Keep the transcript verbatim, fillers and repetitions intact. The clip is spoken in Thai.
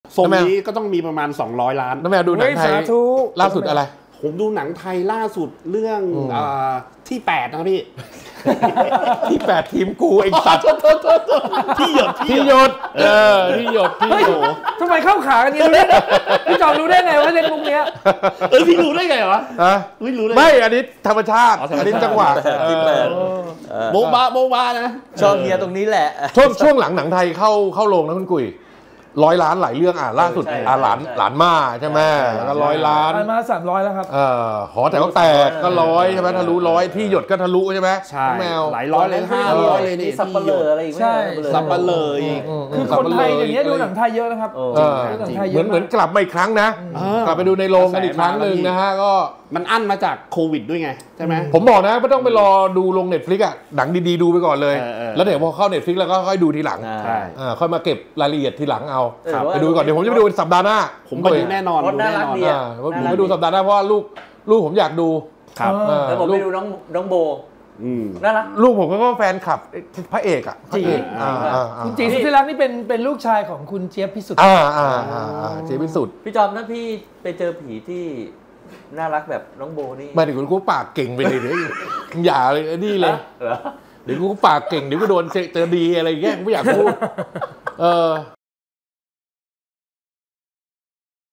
ทรงนี้ก็ต้องมีประมาณสองร้อยล้านน้ำแมวดูหนังไทยล่าสุดอะไรผมดูหนังไทยล่าสุดเรื่องที่แปดนะพี่ที่แปดทีมกูไอ้สัตว์ที่หยดที่หยดเออที่หยดที่โหทำไมเข้าขากันนี้รู้ได้พี่จอมรู้ได้ไงว่าเล่นมุกเนี้ยเออพี่รู้ได้ไงวะไม่รู้เลยไม่อันนี้ธรรมชาติอันนี้จังหวะที่แปดโบ๊ะบ้าโบ๊ะบ้านะชอบเฮียตรงนี้แหละช่วงช่วงหลังหนังไทยเข้าเข้าโรงนะคุณกุยร้อยล้านหลายเรื่องอ่ะล่าสุดอ่ะหลานหลานม่าใช่ไหมก็ร้อยล้านหลานม่าสามร้อยแล้วครับเออหอแต่ก็แตกก็ร้อยใช่ไหมทะลุร้อยที่หยดก็ทะลุใช่ไหมใช่แมวหลายร้อยเลยห้าร้อยเลยนี่สับปะเลออะไรอีกใช่สับปะเลออีกคือคนไทยอย่างเงี้ยดูหนังไทยเยอะนะครับเหมือนเหมือนกลับมาอีกครั้งนะกลับไปดูในโรงกันอีกครั้งหนึ่งนะฮะก็มันอั้นมาจากโควิดด้วยไงใช่ไหมผมบอกนะไม่ต้องไปรอดูลง Netflix อ่ะหนังดีๆดูไปก่อนเลยแล้วเดี๋ยวพอเข้า Netflix แล้วก็ค่อยดูทีหลังค่อยมาเก็บรายละเอียดทีหลังเอาไปดูก่อนเดี๋ยวผมจะไปดูสัปดาห์หน้าผมไปดูแน่นอนน่ารักดีผมไปดูสัปดาห์หน้าเพราะว่าลูกลูกผมอยากดูครับแล้วผมไปดูน้องน้องโบน่ารักลูกผมก็แฟนคลับพระเอกอ่ะจริงคุณจีสุทธิรักนี่เป็นเป็นลูกชายของคุณเจี๊ยบพิสุทธิ์อ่าอ่าเจี๊ยบพิสุทธิ์พี่จอมถ้าพี่ไปเจอผีที่น่ารักแบบน้องโบนี่ไม่ถึงคุณกูปากเก่งไปเลยเดี๋ยวอย่าเลยนี่เลยเดี๋ยวกูปากเก่งเดี๋ยวกูโดนเจอดีอะไรอย่างเงี้ยไม่อยากพูดเออ